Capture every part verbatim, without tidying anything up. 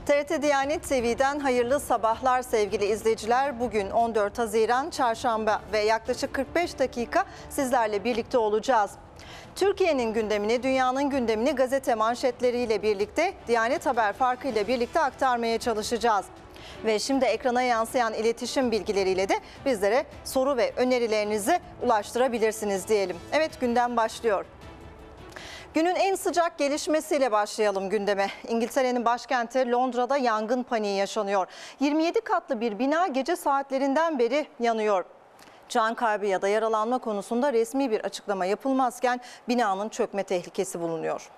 T R T Diyanet T V'den hayırlı sabahlar sevgili izleyiciler. Bugün on dört Haziran Çarşamba ve yaklaşık kırk beş dakika sizlerle birlikte olacağız. Türkiye'nin gündemini, dünyanın gündemini gazete manşetleriyle birlikte, Diyanet Haber Farkı ile birlikte aktarmaya çalışacağız. Ve şimdi ekrana yansıyan iletişim bilgileriyle de bizlere soru ve önerilerinizi ulaştırabilirsiniz diyelim. Evet, gündem başlıyor. Günün en sıcak gelişmesiyle başlayalım gündeme. İngiltere'nin başkenti Londra'da yangın paniği yaşanıyor. yirmi yedi katlı bir bina gece saatlerinden beri yanıyor. Can kaybı ya da yaralanma konusunda resmi bir açıklama yapılmazken binanın çökme tehlikesi bulunuyor.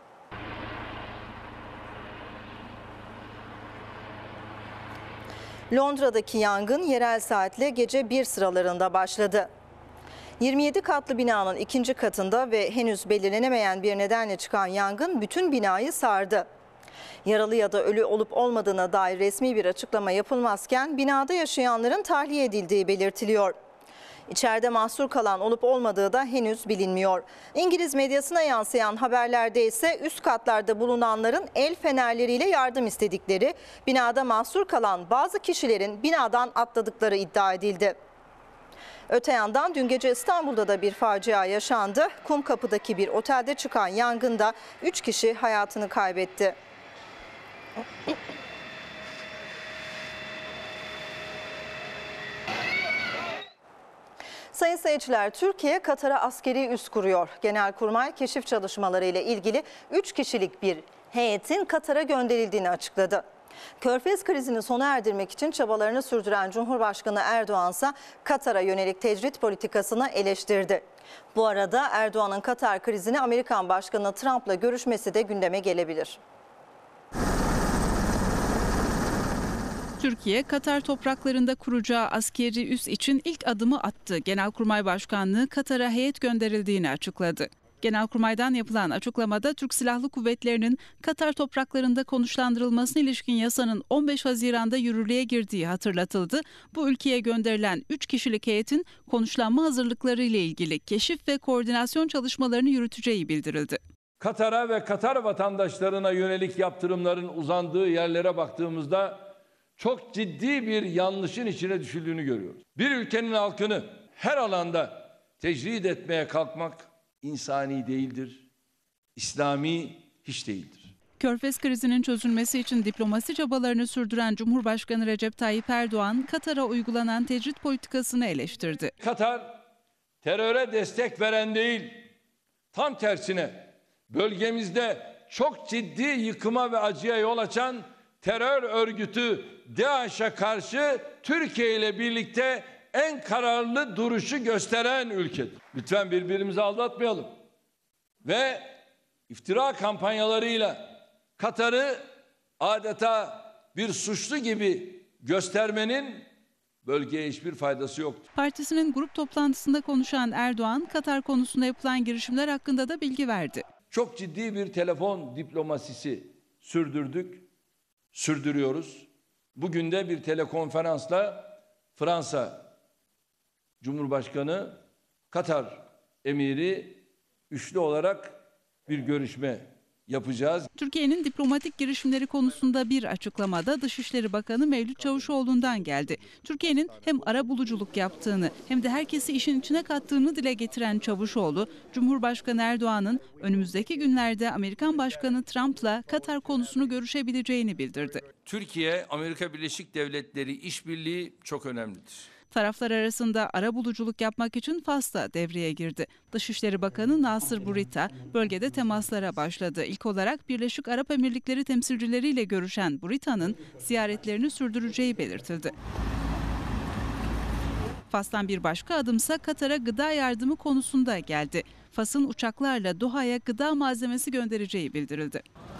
Londra'daki yangın yerel saatle gece bir sıralarında başladı. yirmi yedi katlı binanın ikinci katında ve henüz belirlenemeyen bir nedenle çıkan yangın bütün binayı sardı. Yaralı ya da ölü olup olmadığına dair resmi bir açıklama yapılmazken binada yaşayanların tahliye edildiği belirtiliyor. İçeride mahsur kalan olup olmadığı da henüz bilinmiyor. İngiliz medyasına yansıyan haberlerde ise üst katlarda bulunanların el fenerleriyle yardım istedikleri, binada mahsur kalan bazı kişilerin binadan atladıkları iddia edildi. Öte yandan dün gece İstanbul'da da bir facia yaşandı. Kumkapı'daki bir otelde çıkan yangında üç kişi hayatını kaybetti. Sayın seyirciler, Türkiye Katar'a askeri üs kuruyor. Genelkurmay keşif çalışmaları ile ilgili üç kişilik bir heyetin Katar'a gönderildiğini açıkladı. Körfez krizini sona erdirmek için çabalarını sürdüren Cumhurbaşkanı Erdoğan ise Katar'a yönelik tecrit politikasını eleştirdi. Bu arada Erdoğan'ın Katar krizini Amerikan Başkanı Trump'la görüşmesi de gündeme gelebilir. Türkiye, Katar topraklarında kuracağı askeri üs için ilk adımı attı. Genelkurmay Başkanlığı Katar'a heyet gönderildiğini açıkladı. Genelkurmay'dan yapılan açıklamada Türk Silahlı Kuvvetleri'nin Katar topraklarında konuşlandırılmasına ilişkin yasanın on beş Haziran'da yürürlüğe girdiği hatırlatıldı. Bu ülkeye gönderilen üç kişilik heyetin konuşlanma hazırlıkları ile ilgili keşif ve koordinasyon çalışmalarını yürüteceği bildirildi. Katar'a ve Katar vatandaşlarına yönelik yaptırımların uzandığı yerlere baktığımızda çok ciddi bir yanlışın içine düşüldüğünü görüyoruz. Bir ülkenin halkını her alanda tecrid etmeye kalkmak insani değildir, İslami hiç değildir. Körfez krizinin çözülmesi için diplomasi çabalarını sürdüren Cumhurbaşkanı Recep Tayyip Erdoğan, Katar'a uygulanan tecrit politikasını eleştirdi. Katar teröre destek veren değil, tam tersine bölgemizde çok ciddi yıkıma ve acıya yol açan terör örgütü DAEŞ'e karşı Türkiye ile birlikte en kararlı duruşu gösteren ülkedir. Lütfen birbirimizi aldatmayalım. Ve iftira kampanyalarıyla Katar'ı adeta bir suçlu gibi göstermenin bölgeye hiçbir faydası yoktur. Partisinin grup toplantısında konuşan Erdoğan, Katar konusunda yapılan girişimler hakkında da bilgi verdi. Çok ciddi bir telefon diplomasisi sürdürdük, sürdürüyoruz. Bugün de bir telekonferansla Fransa Cumhurbaşkanı, Katar Emiri üçlü olarak bir görüşme yapacağız. Türkiye'nin diplomatik girişimleri konusunda bir açıklamada Dışişleri Bakanı Mevlüt Çavuşoğlu'ndan geldi. Türkiye'nin hem arabuluculuk yaptığını hem de herkesi işin içine kattığını dile getiren Çavuşoğlu, Cumhurbaşkanı Erdoğan'ın önümüzdeki günlerde Amerikan Başkanı Trump'la Katar konusunu görüşebileceğini bildirdi. Türkiye, Amerika Birleşik Devletleri işbirliği çok önemlidir. Taraflar arasında arabuluculuk yapmak için Fas da devreye girdi. Dışişleri Bakanı Nasır Burita bölgede temaslara başladı. İlk olarak Birleşik Arap Emirlikleri temsilcileriyle görüşen Burita'nın ziyaretlerini sürdüreceği belirtildi. Fas'tan bir başka adımsa Katar'a gıda yardımı konusunda geldi. Fas'ın uçaklarla Doha'ya gıda malzemesi göndereceği bildirildi.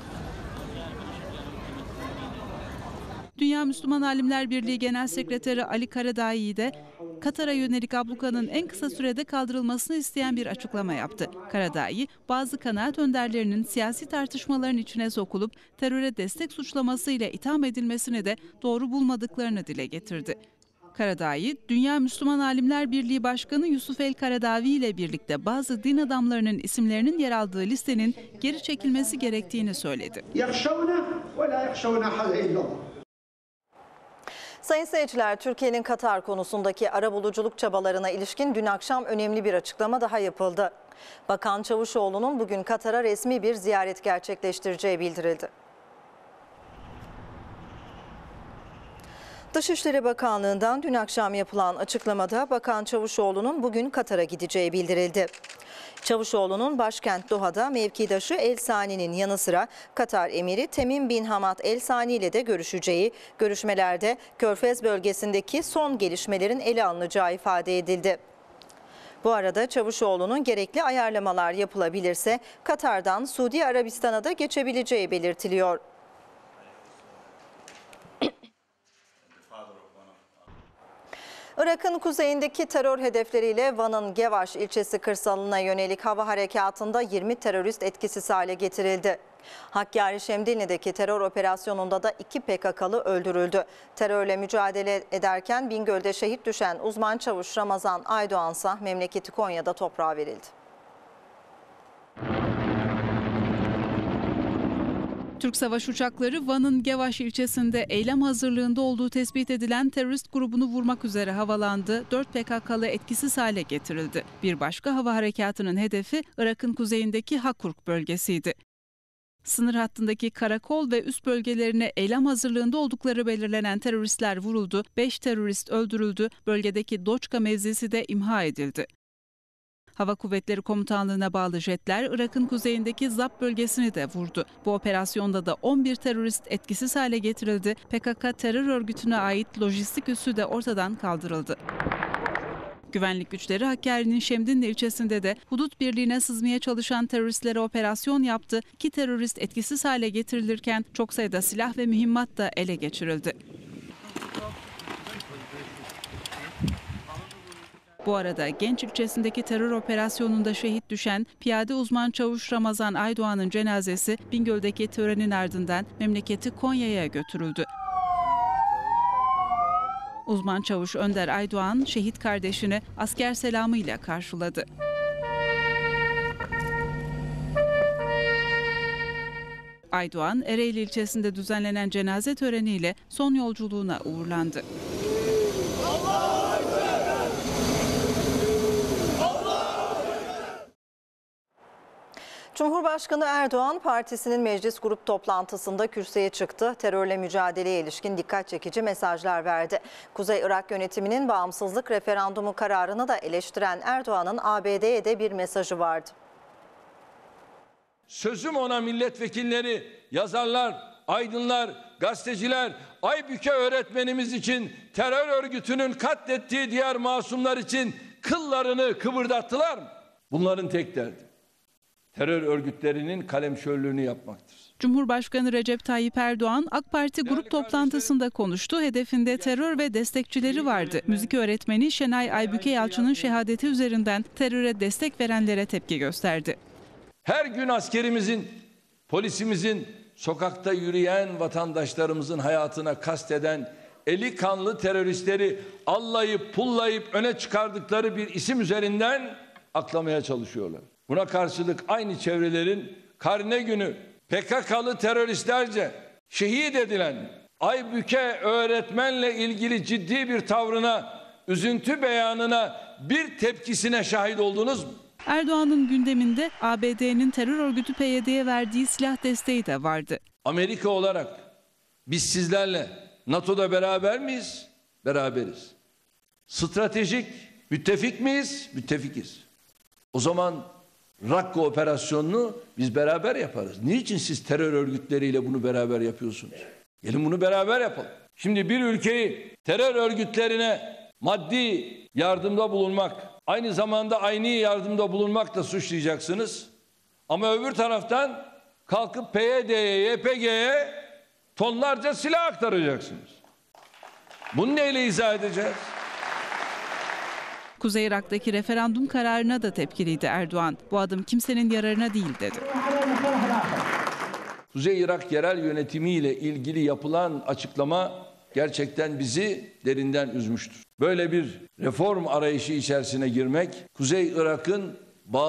Dünya Müslüman Alimler Birliği Genel Sekreteri Ali Karadaği de Katar'a yönelik ablukanın en kısa sürede kaldırılmasını isteyen bir açıklama yaptı. Karadaği, bazı kanaat önderlerinin siyasi tartışmaların içine sokulup teröre destek suçlamasıyla itham edilmesini de doğru bulmadıklarını dile getirdi. Karadaği, Dünya Müslüman Alimler Birliği Başkanı Yusuf El Karadavi ile birlikte bazı din adamlarının isimlerinin yer aldığı listenin geri çekilmesi gerektiğini söyledi. ولا يخشون أحد إلا الله. Sayın seyirciler, Türkiye'nin Katar konusundaki arabuluculuk çabalarına ilişkin dün akşam önemli bir açıklama daha yapıldı. Bakan Çavuşoğlu'nun bugün Katar'a resmi bir ziyaret gerçekleştireceği bildirildi. Dışişleri Bakanlığı'ndan dün akşam yapılan açıklamada Bakan Çavuşoğlu'nun bugün Katar'a gideceği bildirildi. Çavuşoğlu'nun başkent Doha'da mevkidaşı El Sani'nin yanı sıra Katar Emiri Temim bin Hamad El Sani ile de görüşeceği, görüşmelerde Körfez bölgesindeki son gelişmelerin ele alınacağı ifade edildi. Bu arada Çavuşoğlu'nun gerekli ayarlamalar yapılabilirse Katar'dan Suudi Arabistan'a da geçebileceği belirtiliyor. Irak'ın kuzeyindeki terör hedefleriyle Van'ın Gevaş ilçesi kırsalına yönelik hava harekatında yirmi terörist etkisiz hale getirildi. Hakkari Şemdinli'deki terör operasyonunda da iki P K K'lı öldürüldü. Terörle mücadele ederken Bingöl'de şehit düşen uzman çavuş Ramazan Aydoğan'sa memleketi Konya'da toprağa verildi. Türk savaş uçakları Van'ın Gevaş ilçesinde eylem hazırlığında olduğu tespit edilen terörist grubunu vurmak üzere havalandı. dört P K K'lı etkisiz hale getirildi. Bir başka hava harekatının hedefi Irak'ın kuzeyindeki Hakurk bölgesiydi. Sınır hattındaki karakol ve üst bölgelerine eylem hazırlığında oldukları belirlenen teröristler vuruldu. beş terörist öldürüldü. Bölgedeki Doçka mevzisi de imha edildi. Hava Kuvvetleri Komutanlığı'na bağlı jetler Irak'ın kuzeyindeki Zap bölgesini de vurdu. Bu operasyonda da on bir terörist etkisiz hale getirildi. P K K terör örgütüne ait lojistik üssü de ortadan kaldırıldı. Güvenlik güçleri Hakkari'nin Şemdinli ilçesinde de hudut birliğine sızmaya çalışan teröristlere operasyon yaptı. İki terörist etkisiz hale getirilirken çok sayıda silah ve mühimmat da ele geçirildi. Bu arada Genç ilçesindeki terör operasyonunda şehit düşen piyade uzman çavuş Ramazan Aydoğan'ın cenazesi Bingöl'deki törenin ardından memleketi Konya'ya götürüldü. Uzman çavuş Önder Aydoğan şehit kardeşini asker selamıyla karşıladı. Aydoğan, Ereğli ilçesinde düzenlenen cenaze töreniyle son yolculuğuna uğurlandı. Cumhurbaşkanı Erdoğan partisinin meclis grup toplantısında kürsüye çıktı. Terörle mücadeleye ilişkin dikkat çekici mesajlar verdi. Kuzey Irak yönetiminin bağımsızlık referandumu kararını da eleştiren Erdoğan'ın A B D'ye de bir mesajı vardı. Sözüm ona milletvekilleri, yazarlar, aydınlar, gazeteciler, Aybüke öğretmenimiz için, terör örgütünün katlettiği diğer masumlar için kıllarını kıvırdattılar mı? Bunların tek derdi terör örgütlerinin kalemşörlüğünü yapmaktır. Cumhurbaşkanı Recep Tayyip Erdoğan AK Parti grup toplantısında konuştu. Hedefinde terör ve destekçileri vardı. Müzik öğretmeni Şenay Aybüke Yalçın'ın şehadeti üzerinden teröre destek verenlere tepki gösterdi. Her gün askerimizin, polisimizin, sokakta yürüyen vatandaşlarımızın hayatına kasteden eli kanlı teröristleri allayıp pullayıp öne çıkardıkları bir isim üzerinden aklamaya çalışıyorlar. Buna karşılık aynı çevrelerin karne günü P K K'lı teröristlerce şehit edilen Aybüke öğretmenle ilgili ciddi bir tavrına, üzüntü beyanına, bir tepkisine şahit oldunuz mu? Erdoğan'ın gündeminde A B D'nin terör örgütü P Y D'ye verdiği silah desteği de vardı. Amerika olarak biz sizlerle NATO'da beraber miyiz? Beraberiz. Stratejik müttefik miyiz? Müttefikiz. O zaman Rakka operasyonunu biz beraber yaparız. Niçin siz terör örgütleriyle bunu beraber yapıyorsunuz? Gelin bunu beraber yapalım. Şimdi bir ülkeyi terör örgütlerine maddi yardımda bulunmak, aynı zamanda aynı yardımda bulunmakla suçlayacaksınız. Ama öbür taraftan kalkıp P Y D'ye, Y P G'ye tonlarca silah aktaracaksınız. Bunu neyle izah edeceğiz? Kuzey Irak'taki referandum kararına da tepkiliydi Erdoğan. Bu adım kimsenin yararına değil dedi. Kuzey Irak yerel yönetimiyle ilgili yapılan açıklama gerçekten bizi derinden üzmüştür. Böyle bir reform arayışı içerisine girmek, Kuzey Irak'ın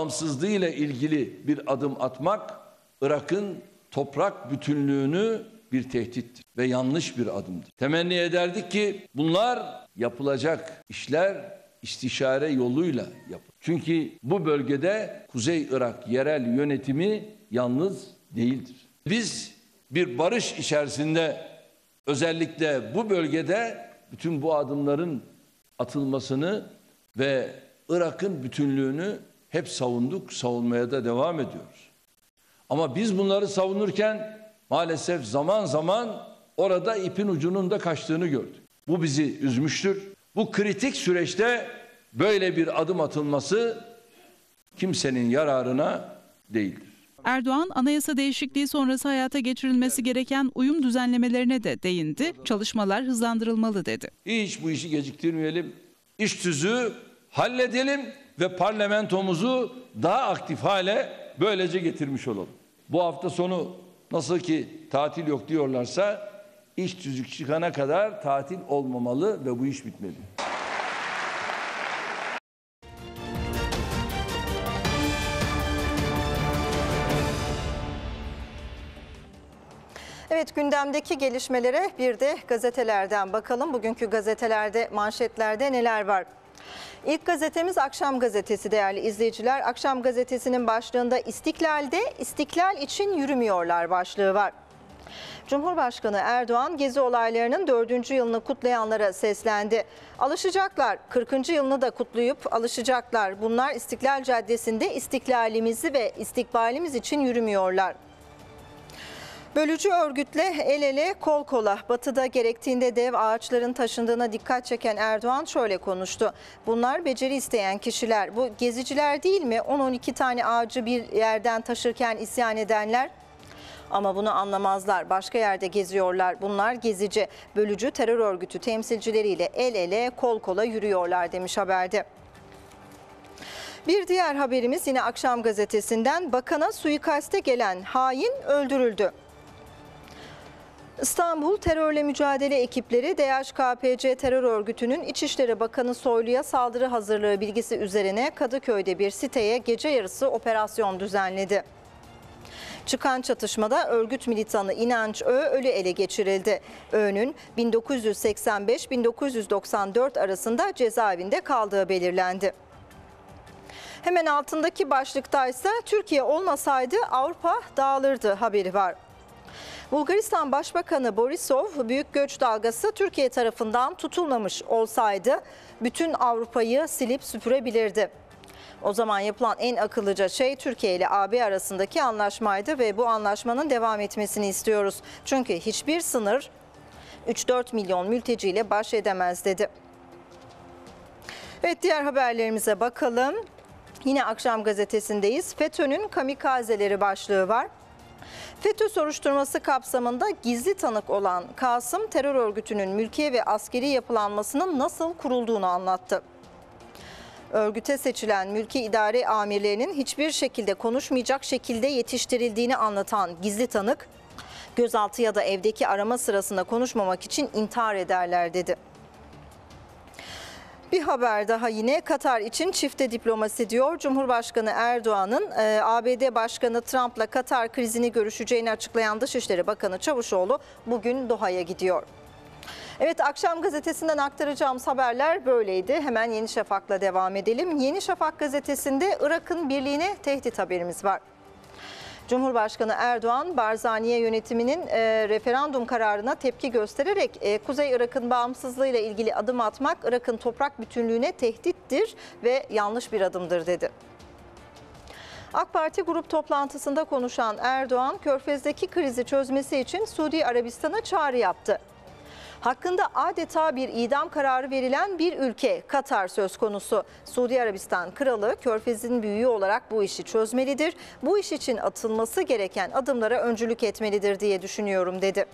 bağımsızlığıyla ilgili bir adım atmak, Irak'ın toprak bütünlüğünü bir tehdittir ve yanlış bir adımdır. Temenni ederdik ki bunlar yapılacak işler istişare yoluyla yapılır. Çünkü bu bölgede Kuzey Irak yerel yönetimi yalnız değildir. Biz bir barış içerisinde özellikle bu bölgede bütün bu adımların atılmasını ve Irak'ın bütünlüğünü hep savunduk, savunmaya da devam ediyoruz. Ama biz bunları savunurken maalesef zaman zaman orada ipin ucunun da kaçtığını gördük. Bu bizi üzmüştür. Bu kritik süreçte böyle bir adım atılması kimsenin yararına değildir. Erdoğan, anayasa değişikliği sonrası hayata geçirilmesi gereken uyum düzenlemelerine de değindi. Çalışmalar hızlandırılmalı dedi. Hiç bu işi geciktirmeyelim. İş tüzüğü halledelim ve parlamentomuzu daha aktif hale böylece getirmiş olalım. Bu hafta sonu nasıl ki tatil yok diyorlarsa iş tüzük çıkana kadar tatil olmamalı ve bu iş bitmeli. Evet, gündemdeki gelişmelere bir de gazetelerden bakalım. Bugünkü gazetelerde, manşetlerde neler var? İlk gazetemiz Akşam Gazetesi değerli izleyiciler. Akşam Gazetesi'nin başlığında İstiklal'de İstiklal için yürümüyorlar başlığı var. Cumhurbaşkanı Erdoğan gezi olaylarının dördüncü yılını kutlayanlara seslendi. Alışacaklar, kırkıncı yılını da kutlayıp alışacaklar. Bunlar İstiklal Caddesi'nde istiklalimizi ve istikbalimiz için yürümüyorlar. Bölücü örgütle el ele kol kola batıda gerektiğinde dev ağaçların taşındığına dikkat çeken Erdoğan şöyle konuştu. Bunlar beceri isteyen kişiler, bu geziciler değil mi? on on iki tane ağacı bir yerden taşırken isyan edenler. Ama bunu anlamazlar. Başka yerde geziyorlar. Bunlar gezici, bölücü terör örgütü temsilcileriyle el ele kol kola yürüyorlar demiş haberde. Bir diğer haberimiz yine Akşam Gazetesi'nden. Bakana suikaste gelen hain öldürüldü. İstanbul Terörle Mücadele Ekipleri D H K P C terör örgütünün İçişleri Bakanı Soylu'ya saldırı hazırlığı bilgisi üzerine Kadıköy'de bir siteye gece yarısı operasyon düzenledi. Çıkan çatışmada örgüt militanı İnanç Ö ölü ele geçirildi. Ö'nün bin dokuz yüz seksen beş bin dokuz yüz doksan dört arasında cezaevinde kaldığı belirlendi. Hemen altındaki başlıkta ise Türkiye olmasaydı Avrupa dağılırdı haberi var. Bulgaristan Başbakanı Borisov, büyük göç dalgası Türkiye tarafından tutulmamış olsaydı bütün Avrupa'yı silip süpürebilirdi. O zaman yapılan en akıllıca şey Türkiye ile A B arasındaki anlaşmaydı ve bu anlaşmanın devam etmesini istiyoruz. Çünkü hiçbir sınır üç dört milyon mülteciyle baş edemez dedi. Evet, diğer haberlerimize bakalım. Yine Akşam Gazetesi'ndeyiz. FETÖ'nün kamikazeleri başlığı var. FETÖ soruşturması kapsamında gizli tanık olan Kasım, terör örgütünün mülkiye ve askeri yapılanmasının nasıl kurulduğunu anlattı. Örgüte seçilen mülki idare amirlerinin hiçbir şekilde konuşmayacak şekilde yetiştirildiğini anlatan gizli tanık, gözaltı ya da evdeki arama sırasında konuşmamak için intihar ederler dedi. Bir haber daha yine Katar için çifte diplomasi diyor. Cumhurbaşkanı Erdoğan'ın e, A B D Başkanı Trump'la Katar krizini görüşeceğini açıklayan Dışişleri Bakanı Çavuşoğlu bugün Doha'ya gidiyor. Evet, Akşam Gazetesi'nden aktaracağımız haberler böyleydi. Hemen Yeni Şafak'la devam edelim. Yeni Şafak Gazetesi'nde Irak'ın birliğine tehdit haberimiz var. Cumhurbaşkanı Erdoğan, Barzaniye yönetiminin e, referandum kararına tepki göstererek e, Kuzey Irak'ın bağımsızlığıyla ilgili adım atmak Irak'ın toprak bütünlüğüne tehdittir ve yanlış bir adımdır dedi. AK Parti grup toplantısında konuşan Erdoğan, Körfez'deki krizi çözmesi için Suudi Arabistan'a çağrı yaptı. Hakkında adeta bir idam kararı verilen bir ülke Katar söz konusu. Suudi Arabistan Kralı Körfez'in büyüğü olarak bu işi çözmelidir. Bu iş için atılması gereken adımlara öncülük etmelidir diye düşünüyorum dedi.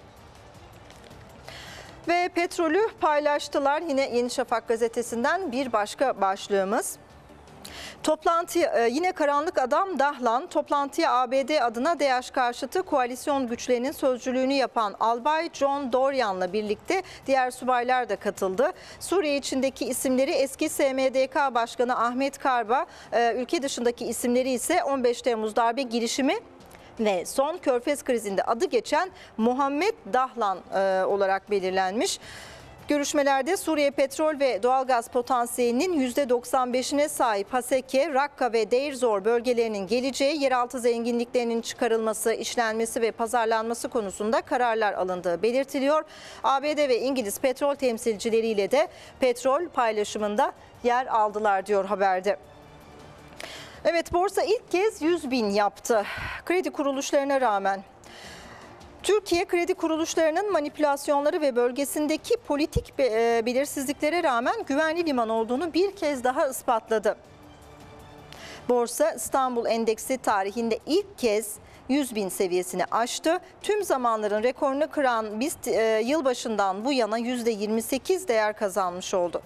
Ve petrolü paylaştılar. Yine Yeni Şafak gazetesinden bir başka başlığımız. Toplantı yine karanlık adam Dahlan toplantıya A B D adına D H karşıtı koalisyon güçlerinin sözcülüğünü yapan Albay John Doryan'la birlikte diğer subaylar da katıldı. Suriye içindeki isimleri eski S M D K Başkanı Ahmet Karba, ülke dışındaki isimleri ise on beş Temmuz darbe girişimi ve son Körfez krizinde adı geçen Muhammed Dahlan e, olarak belirlenmiş. Görüşmelerde Suriye petrol ve doğalgaz potansiyelinin yüzde doksan beşine sahip Haseke, Rakka ve Deir Zor bölgelerinin geleceği, yeraltı zenginliklerinin çıkarılması, işlenmesi ve pazarlanması konusunda kararlar alındığı belirtiliyor. A B D ve İngiliz petrol temsilcileriyle de petrol paylaşımında yer aldılar diyor haberde. Evet, borsa ilk kez yüz bin yaptı. Kredi kuruluşlarına rağmen. Türkiye kredi kuruluşlarının manipülasyonları ve bölgesindeki politik belirsizliklere rağmen güvenli liman olduğunu bir kez daha ispatladı. Borsa İstanbul Endeksi tarihinde ilk kez yüz bin seviyesini aştı. Tüm zamanların rekorunu kıran BIST yılbaşından bu yana yüzde yirmi sekiz değer kazanmış oldu.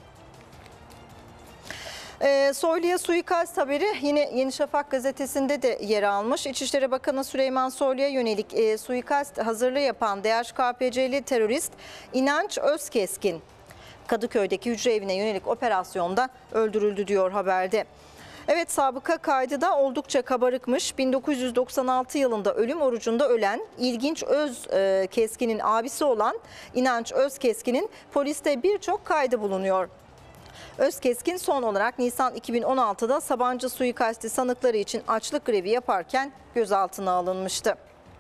E, Soylu'ya suikast haberi yine Yeni Şafak gazetesinde de yer almış. İçişleri Bakanı Süleyman Soylu'ya yönelik e, suikast hazırlığı yapan D H K P C'li terörist İnanç Özkeskin, Kadıköy'deki hücre evine yönelik operasyonda öldürüldü diyor haberde. Evet, sabıka kaydı da oldukça kabarıkmış. bin dokuz yüz doksan altı yılında ölüm orucunda ölen İlginç Özkeskin'in abisi olan İnanç Özkeskin'in poliste birçok kaydı bulunuyor. Özkeskin son olarak Nisan iki bin on altıda Sabancı suikasti sanıkları için açlık grevi yaparken gözaltına alınmıştı.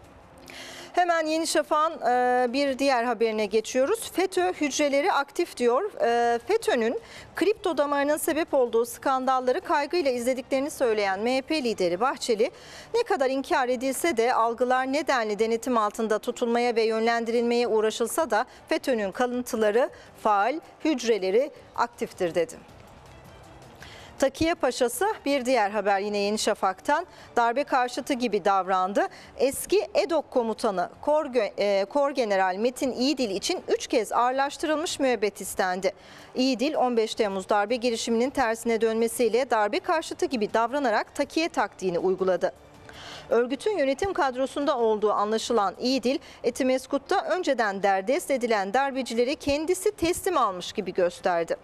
Hemen Yeni Şafak'ın bir diğer haberine geçiyoruz. FETÖ hücreleri aktif diyor. FETÖ'nün kripto damarının sebep olduğu skandalları kaygıyla izlediklerini söyleyen M H P lideri Bahçeli, ne kadar inkar edilse de algılar nedenli denetim altında tutulmaya ve yönlendirilmeye uğraşılsa da FETÖ'nün kalıntıları faal, hücreleri aktiftir dedi. Takiye Paşası bir diğer haber yine Yeni Şafak'tan, darbe karşıtı gibi davrandı. Eski EDOK komutanı Kor, e, Kor General Metin İyidil için üç kez ağırlaştırılmış müebbet istendi. İyidil on beş Temmuz darbe girişiminin tersine dönmesiyle darbe karşıtı gibi davranarak takiye taktiğini uyguladı. Örgütün yönetim kadrosunda olduğu anlaşılan İyidil, Etimeskut'ta önceden derdest edilen darbecileri kendisi teslim almış gibi gösterdi.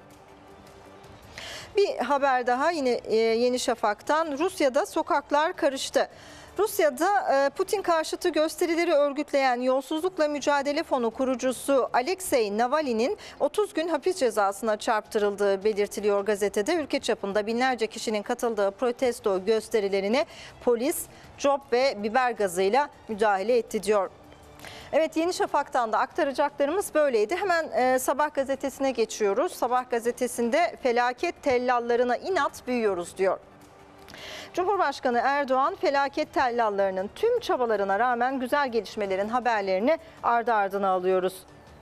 Bir haber daha yine Yeni Şafak'tan, Rusya'da sokaklar karıştı. Rusya'da Putin karşıtı gösterileri örgütleyen Yolsuzlukla Mücadele Fonu kurucusu Alexei Navalny'nin otuz gün hapis cezasına çarptırıldığı belirtiliyor gazetede. Ülke çapında binlerce kişinin katıldığı protesto gösterilerine polis cop ve biber gazıyla müdahale etti diyor. Evet, Yeni Şafak'tan da aktaracaklarımız böyleydi. Hemen e, Sabah gazetesine geçiyoruz. Sabah gazetesinde felaket tellallarına inat büyüyoruz diyor. Cumhurbaşkanı Erdoğan felaket tellallarının tüm çabalarına rağmen güzel gelişmelerin haberlerini ardı ardına alıyoruz.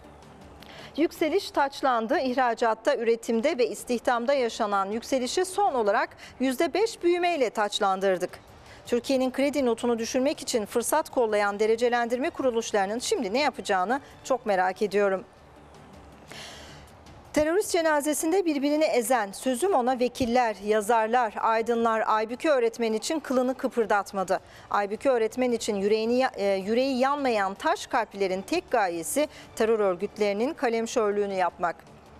Yükseliş taçlandı. İhracatta, üretimde ve istihdamda yaşanan yükselişi son olarak yüzde beş büyümeyle taçlandırdık. Türkiye'nin kredi notunu düşürmek için fırsat kollayan derecelendirme kuruluşlarının şimdi ne yapacağını çok merak ediyorum. Terörist cenazesinde birbirini ezen, sözüm ona vekiller, yazarlar, aydınlar Aybüke öğretmen için kılını kıpırdatmadı. Aybüke öğretmen için yüreğini, yüreği yanmayan taş kalplilerin tek gayesi terör örgütlerinin kalemşörlüğünü yapmak.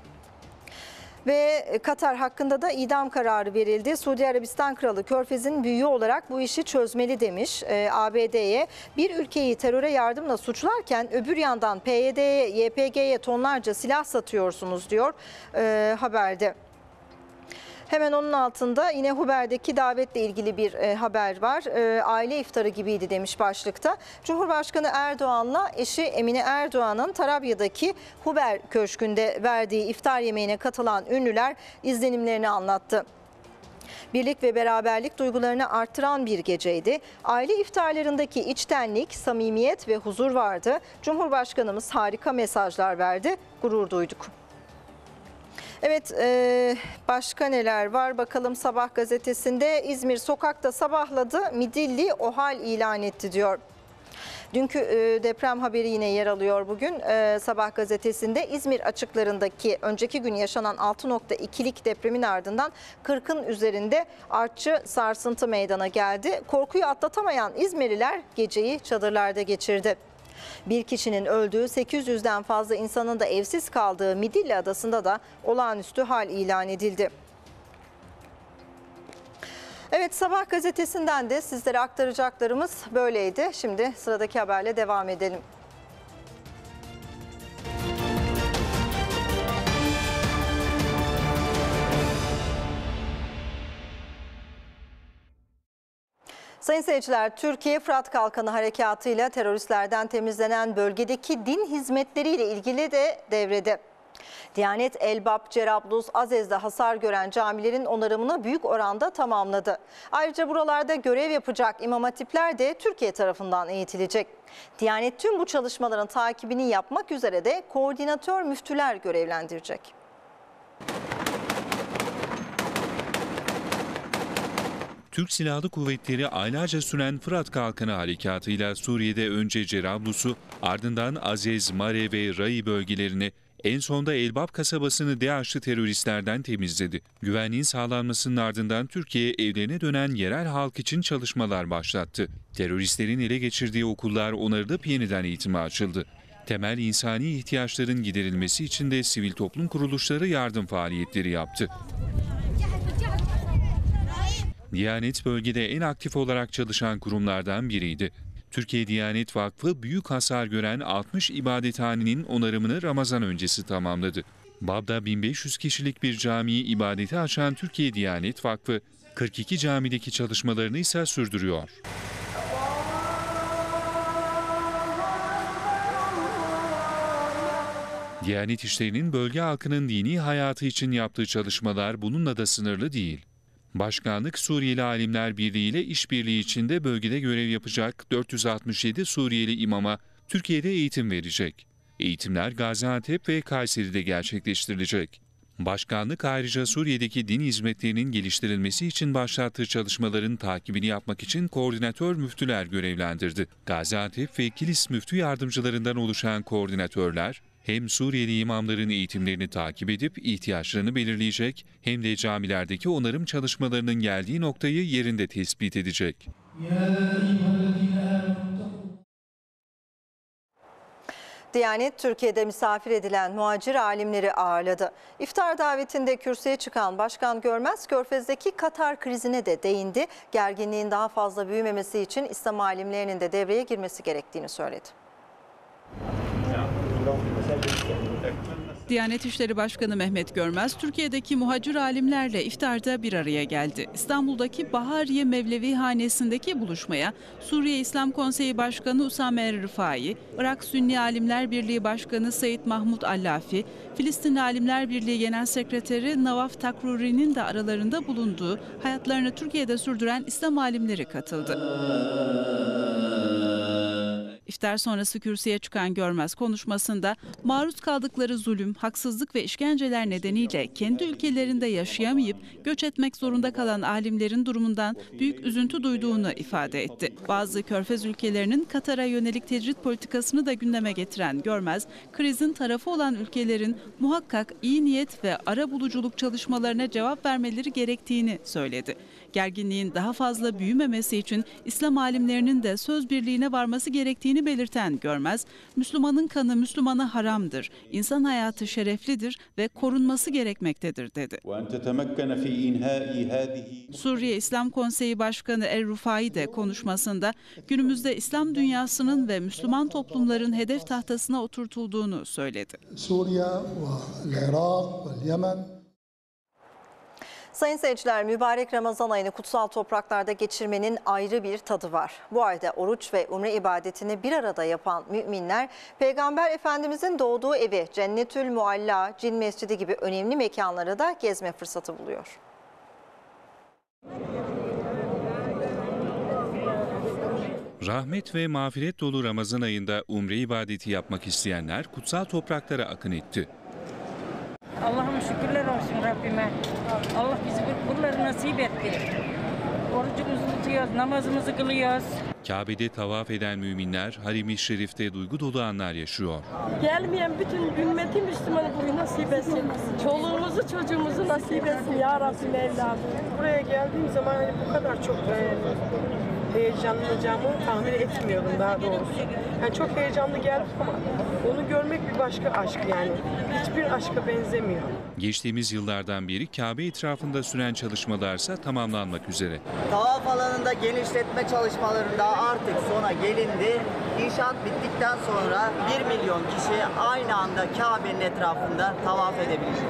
Ve Katar hakkında da idam kararı verildi. Suudi Arabistan Kralı Körfez'in büyüğü olarak bu işi çözmeli demiş. E, A B D'ye bir ülkeyi teröre yardımla suçlarken öbür yandan P Y D'ye, Y P G'ye tonlarca silah satıyorsunuz diyor e, haberde. Hemen onun altında yine Huber'deki davetle ilgili bir e, haber var. E, aile iftarı gibiydi demiş başlıkta. Cumhurbaşkanı Erdoğan'la eşi Emine Erdoğan'ın Tarabya'daki Huber Köşkü'nde verdiği iftar yemeğine katılan ünlüler izlenimlerini anlattı. Birlik ve beraberlik duygularını artıran bir geceydi. Aile iftarlarındaki içtenlik, samimiyet ve huzur vardı. Cumhurbaşkanımız harika mesajlar verdi, gurur duyduk. Evet, başka neler var bakalım Sabah gazetesinde. İzmir sokakta sabahladı, Midilli OHAL ilan etti diyor. Dünkü deprem haberi yine yer alıyor bugün Sabah gazetesinde. İzmir açıklarındaki önceki gün yaşanan altı nokta ikilik depremin ardından kırkın üzerinde artçı sarsıntı meydana geldi. Korkuyu atlatamayan İzmirliler geceyi çadırlarda geçirdi. Bir kişinin öldüğü, sekiz yüzden fazla insanın da evsiz kaldığı Midilli Adası'nda da olağanüstü hal ilan edildi. Evet. Evet, Sabah gazetesinden de sizlere aktaracaklarımız böyleydi. Şimdi sıradaki haberle devam edelim. Sayın seyirciler, Türkiye Fırat Kalkanı Harekatı'yla teröristlerden temizlenen bölgedeki din hizmetleriyle ilgili de devrede. Diyanet Elbap, Cerablus, Azez'de hasar gören camilerin onarımını büyük oranda tamamladı. Ayrıca buralarda görev yapacak imam hatipler de Türkiye tarafından eğitilecek. Diyanet tüm bu çalışmaların takibini yapmak üzere de koordinatör müftüler görevlendirecek. Türk Silahlı Kuvvetleri aylarca süren Fırat Kalkanı Harekatı'yla Suriye'de önce Cerablus'u, ardından Azez, Mare ve Rai bölgelerini, en sonda Elbap kasabasını DAEŞ'li teröristlerden temizledi. Güvenliğin sağlanmasının ardından Türkiye evlerine dönen yerel halk için çalışmalar başlattı. Teröristlerin ele geçirdiği okullar onarılıp yeniden eğitime açıldı. Temel insani ihtiyaçların giderilmesi için de sivil toplum kuruluşları yardım faaliyetleri yaptı. Diyanet bölgede en aktif olarak çalışan kurumlardan biriydi. Türkiye Diyanet Vakfı büyük hasar gören altmış ibadethanenin onarımını Ramazan öncesi tamamladı. Bab'da bin beş yüz kişilik bir camiyi ibadete açan Türkiye Diyanet Vakfı, kırk iki camideki çalışmalarını ise sürdürüyor. Diyanet İşleri'nin bölge halkının dini hayatı için yaptığı çalışmalar bununla da sınırlı değil. Başkanlık Suriyeli Alimler Birliği ile işbirliği içinde bölgede görev yapacak dört yüz altmış yedi Suriyeli imama Türkiye'de eğitim verecek. Eğitimler Gaziantep ve Kayseri'de gerçekleştirilecek. Başkanlık ayrıca Suriye'deki din hizmetlerinin geliştirilmesi için başlattığı çalışmaların takibini yapmak için koordinatör müftüler görevlendirdi. Gaziantep ve Kilis müftü yardımcılarından oluşan koordinatörler, hem Suriyeli imamların eğitimlerini takip edip ihtiyaçlarını belirleyecek, hem de camilerdeki onarım çalışmalarının geldiği noktayı yerinde tespit edecek. Diyanet, Türkiye'de misafir edilen muhacir alimleri ağırladı. İftar davetinde kürsüye çıkan Başkan Görmez, Körfez'deki Katar krizine de değindi. Gerginliğin daha fazla büyümemesi için İslam alimlerinin de devreye girmesi gerektiğini söyledi. Diyanet İşleri Başkanı Mehmet Görmez, Türkiye'deki muhacir alimlerle iftarda bir araya geldi. İstanbul'daki Bahariye Mevlevi Hanesi'ndeki buluşmaya Suriye İslam Konseyi Başkanı Usame Er-Rifai, Irak Sünni Alimler Birliği Başkanı Said Mahmud Allafi, Filistin Alimler Birliği Genel Sekreteri Nawaf Takruri'nin de aralarında bulunduğu hayatlarını Türkiye'de sürdüren İslam alimleri katıldı. İftar sonrası kürsüye çıkan Görmez konuşmasında maruz kaldıkları zulüm, haksızlık ve işkenceler nedeniyle kendi ülkelerinde yaşayamayıp göç etmek zorunda kalan alimlerin durumundan büyük üzüntü duyduğunu ifade etti. Bazı Körfez ülkelerinin Katar'a yönelik tecrit politikasını da gündeme getiren Görmez, krizin tarafı olan ülkelerin muhakkak iyi niyet ve arabuluculuk çalışmalarına cevap vermeleri gerektiğini söyledi. Gerginliğin daha fazla büyümemesi için İslam alimlerinin de söz birliğine varması gerektiğini belirten Görmez, Müslümanın kanı Müslümana haramdır, insan hayatı şereflidir ve korunması gerekmektedir dedi. Suriye İslam Konseyi Başkanı Er-Rifai de konuşmasında günümüzde İslam dünyasının ve Müslüman toplumların hedef tahtasına oturtulduğunu söyledi. Suriye ve Irak ve Yemen. Sayın seyirciler, mübarek Ramazan ayını kutsal topraklarda geçirmenin ayrı bir tadı var. Bu ayda oruç ve umre ibadetini bir arada yapan müminler, Peygamber Efendimizin doğduğu evi Cennetül Mualla, Cin Mescidi gibi önemli mekanları da gezme fırsatı buluyor. Rahmet ve mağfiret dolu Ramazan ayında umre ibadeti yapmak isteyenler kutsal topraklara akın etti. Allah'ım şükürler olsun Rabbime. Allah bizi buraları nasip etti. Orucumuzu tutuyoruz, namazımızı kılıyoruz. Kabe'de tavaf eden müminler Harim-i Şerif'te duygu dolu anlar yaşıyor. Gelmeyen bütün ümmeti Müslümanı burayı nasip etsin. Çoluğumuzu çocuğumuzu nasip etsin ya Rabbi Mevlam. Buraya geldiğim zaman hani bu kadar çok beğendim. heyecanlanacağımı tahmin etmiyordum daha doğrusu. Yani çok heyecanlı geldik ama onu görmek bir başka aşk yani. Hiçbir aşka benzemiyor. Geçtiğimiz yıllardan beri Kabe etrafında süren çalışmalarsa tamamlanmak üzere. Tavaf alanında genişletme çalışmalarında artık sona gelindi. İnşaat bittikten sonra bir milyon kişi aynı anda Kabe'nin etrafında tavaf edebilecek.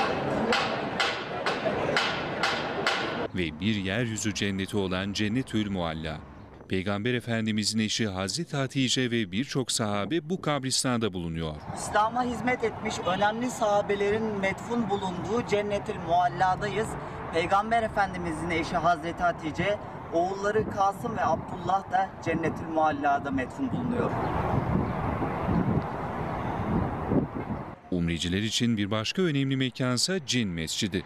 Ve bir yeryüzü cenneti olan Cennetül Mualla. Peygamber Efendimizin eşi Hazreti Hatice ve birçok sahabe bu kabristanda bulunuyor. İslam'a hizmet etmiş önemli sahabelerin metfun bulunduğu Cennetül Mualla'dayız. Peygamber Efendimizin eşi Hazreti Hatice, oğulları Kasım ve Abdullah da Cennetül Mualla'da metfun bulunuyor. Umreciler için bir başka önemli mekansa Cin Mescidi.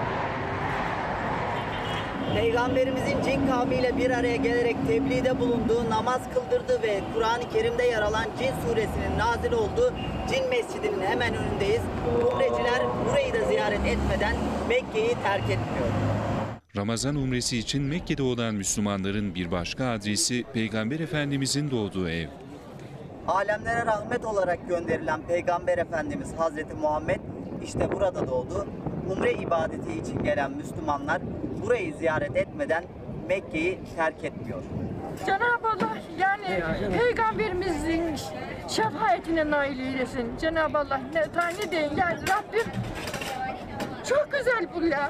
Peygamberimizin cin kavmiyle bir araya gelerek tebliğde bulunduğu, namaz kıldırdığı ve Kur'an-ı Kerim'de yer alan Cin suresinin nazil olduğu Cin Mescidi'nin hemen önündeyiz. Umreciler burayı da ziyaret etmeden Mekke'yi terk etmiyor. Ramazan umresi için Mekke'de olan Müslümanların bir başka adresi Peygamber Efendimizin doğduğu ev. Alemlere rahmet olarak gönderilen Peygamber Efendimiz Hazreti Muhammed işte burada doğdu. Umre ibadeti için gelen Müslümanlar burayı ziyaret etmeden Mekke'yi terk etmiyor. Cenab-ı Allah yani Peygamberimizin şefaatine nail eylesin. Cenab-ı Allah ne tane deyin yani Rabbim çok güzel bu ya.